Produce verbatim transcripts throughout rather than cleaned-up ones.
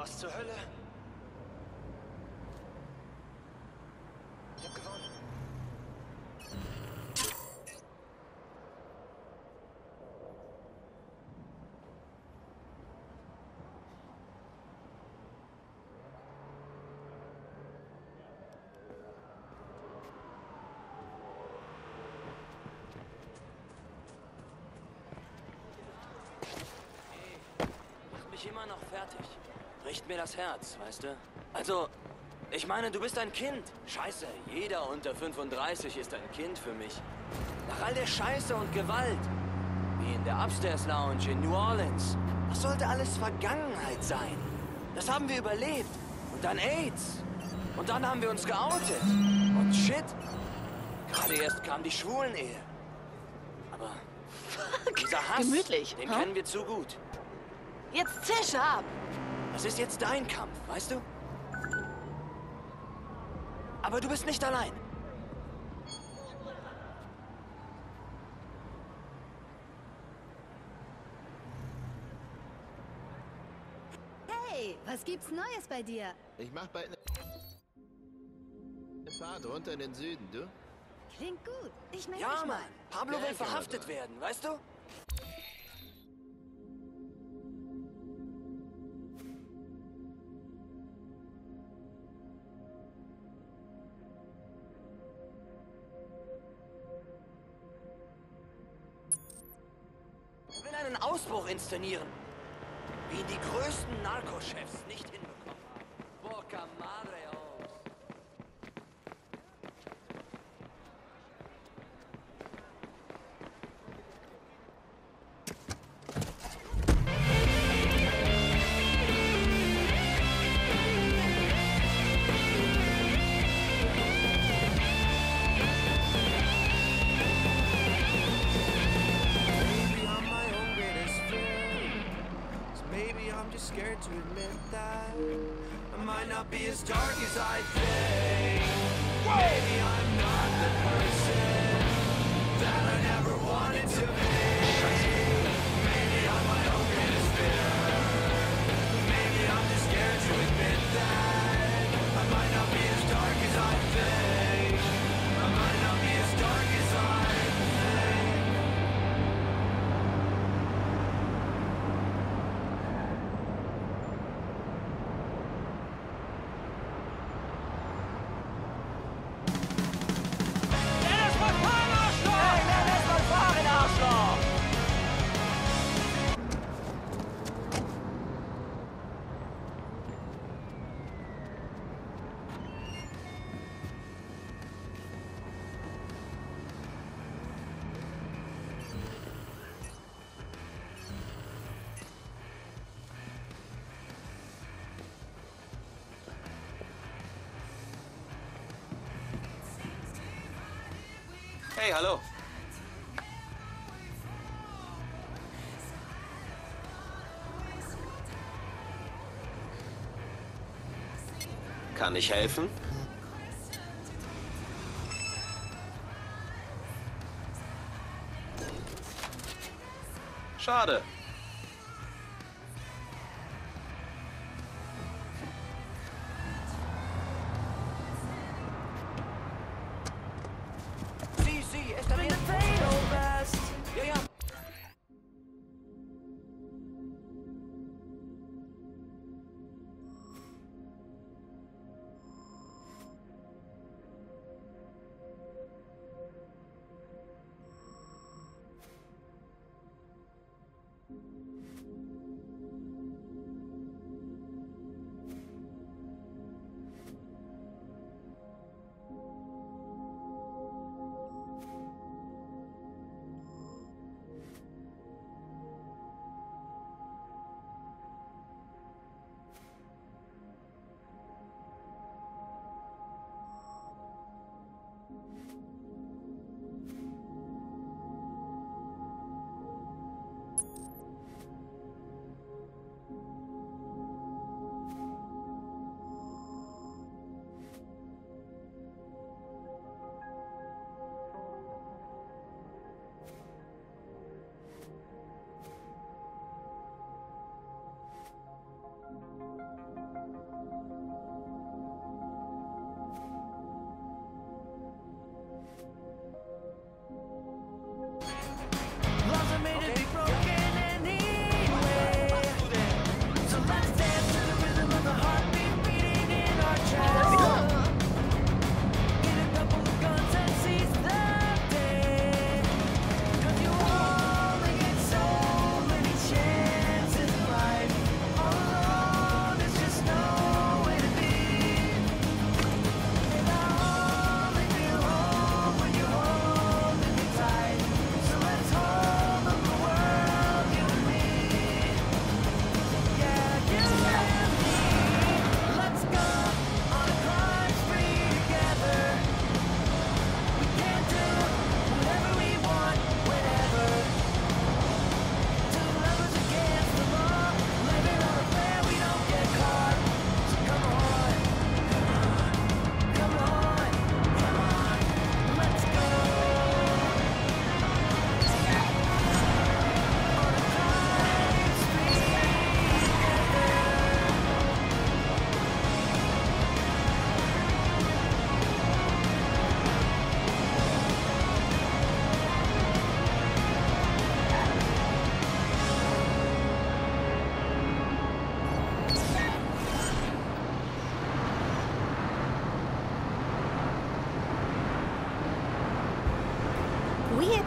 Was zur Hölle? Ich hab gewonnen. Immer noch fertig. Bricht mir das Herz, weißt du? Also, ich meine, du bist ein Kind. Scheiße, jeder unter fünfunddreißig ist ein Kind für mich. Nach all der Scheiße und Gewalt, wie in der Upstairs Lounge in New Orleans, das sollte alles Vergangenheit sein. Das haben wir überlebt. Und dann AIDS. Und dann haben wir uns geoutet. Und shit. Gerade erst kam die Schwulen-Ehe. Aber dieser Hass, Gemütlich, den huh? kennen wir zu gut. Jetzt zisch ab! Das ist jetzt dein Kampf, weißt du? Aber du bist nicht allein. Hey, was gibt's Neues bei dir? Ich mach bald eine Fahrt runter in den Süden, du? Klingt gut. Ich melde Ja, mich Mann. mal. Pablo Geil, will verhaftet Kanada. werden, weißt du? Er will einen Ausbruch inszenieren. Wie ihn die größten Narcochefs nicht hinbekommen haben. Poca madre aus. Maybe I'm my own greatest fear. 'Cause maybe I'm just scared to admit that I might not be as dark as I think. Maybe I'm not the person that I never wanted to be. Maybe I'm my own greatest fear. Maybe I'm just scared to admit that I might not be as dark as I think. I might not be as dark as I think. Hey, hallo. Kann ich helfen? Schade. Sí, sí, está bien. Ja, ja.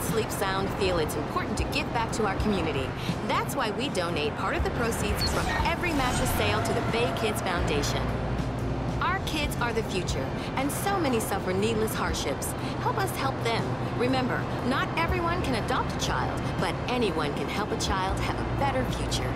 sleep sound, feel it's important to give back to our community. That's why we donate part of the proceeds from every mattress sale to the Bay Kids Foundation. Our kids are the future, and so many suffer needless hardships. Help us help them. Remember, not everyone can adopt a child, but anyone can help a child have a better future.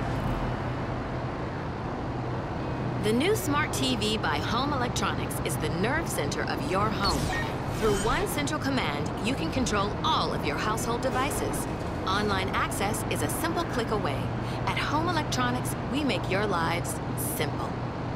The new Smart T V by Home Electronics is the nerve center of your home. Through one central command, you can control all of your household devices. Online access is a simple click away. At Home Electronics, we make your lives simple.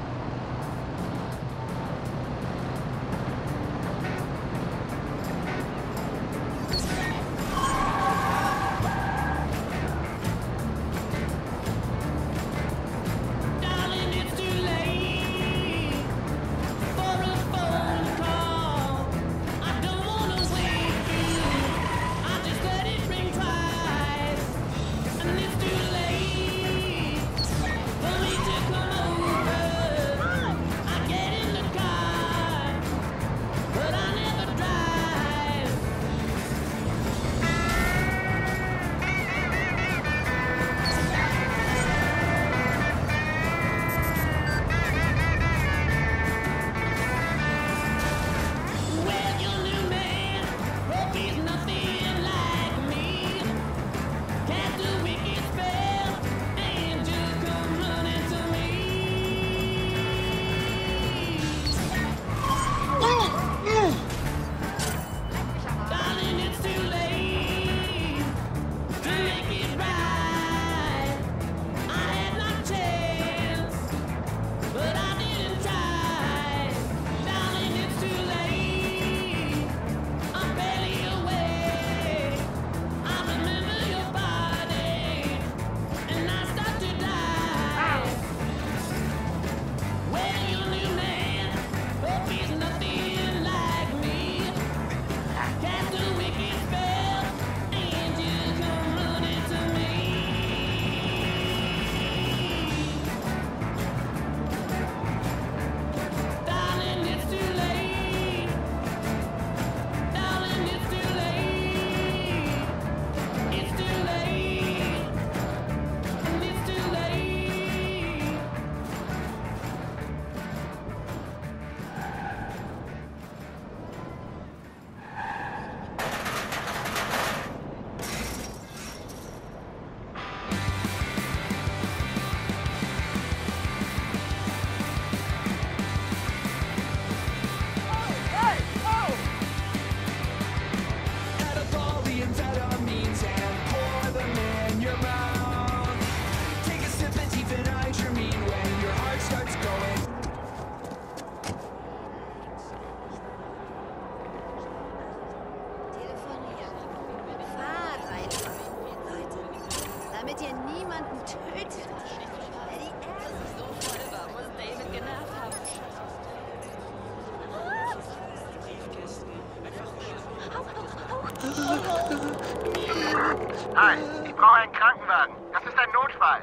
Hi, ich brauche einen Krankenwagen. Das ist ein Notfall.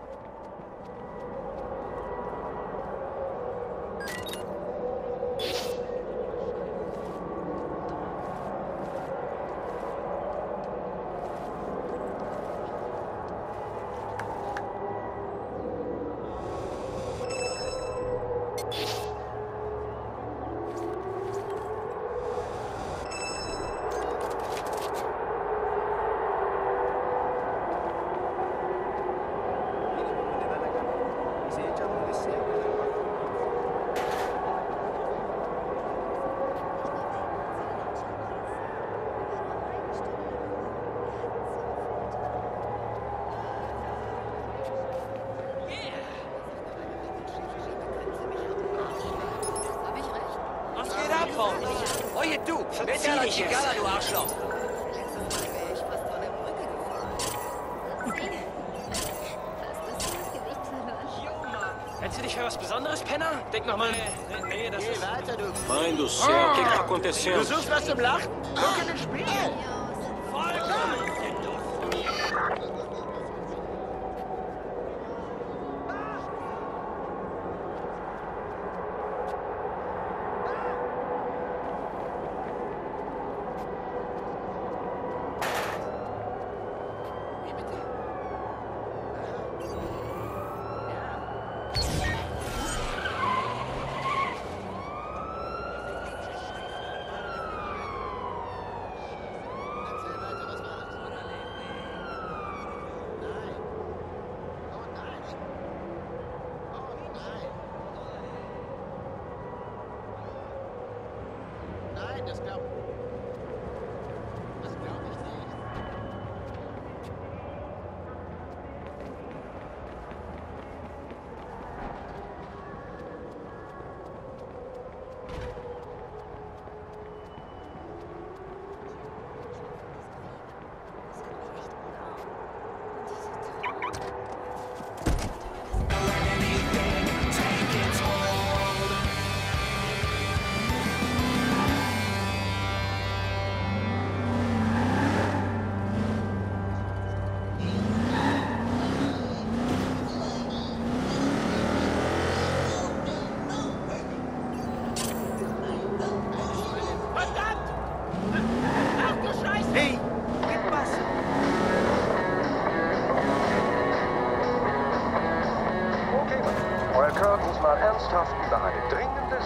Oje, du! Verzieh dich jetzt! Du Arschloch! Hältst du dich für was Besonderes, Penner? Denk noch mal... Nee, nee, das Geh ist... weiter, du. Mãe do céu, o que está acontecendo? Du suchst was zum Lachen? Guck in den Spiegel! Vollkommen!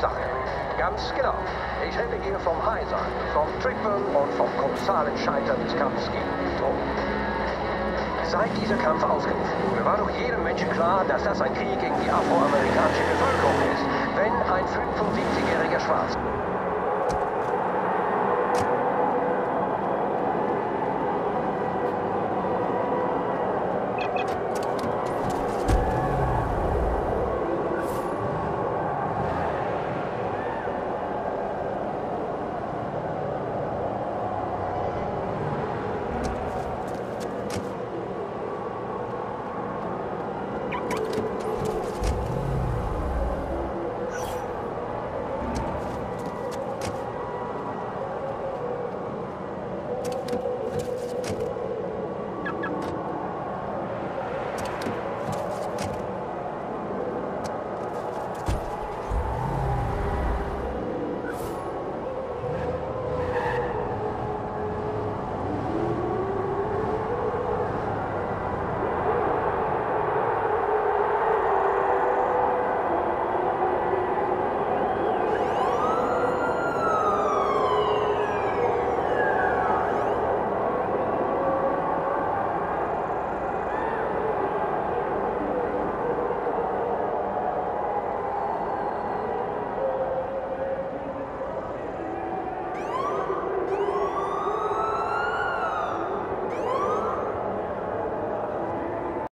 Sache. Ganz genau. Ich rede hier vom Heiser, vom Triple und vom kolossalen Scheitern des Kampfes gegen die Drogen. Seit dieser Kampf ausgerufen wurde, war doch jedem Menschen klar, dass das ein Krieg gegen die afroamerikanische Bevölkerung ist, wenn ein fünfundsiebzigjähriger Schwarzer